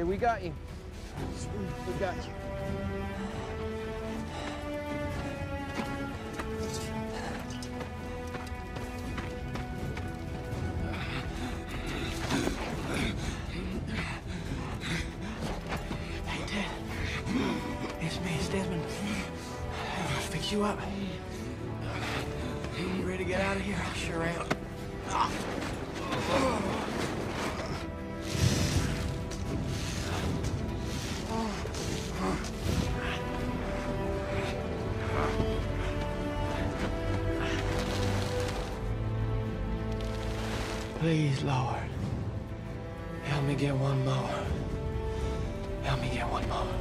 Here, we got you. We got you. Hey, Dad. It's me, it's Desmond. I'll fix you up. You ready to get out of here? I sure am. Please, Lord, help me get one more. Help me get one more.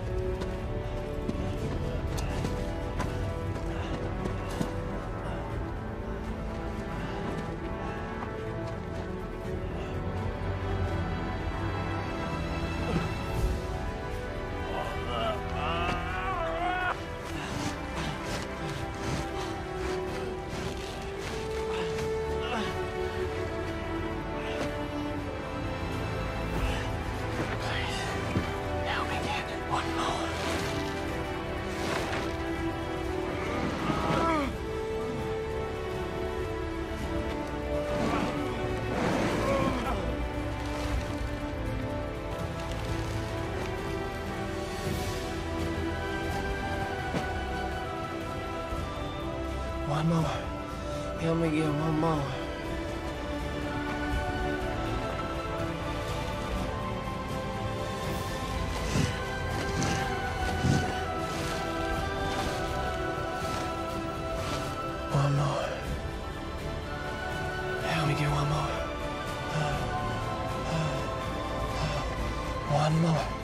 One more. Help me get one more. One more. Help me get one more. One more.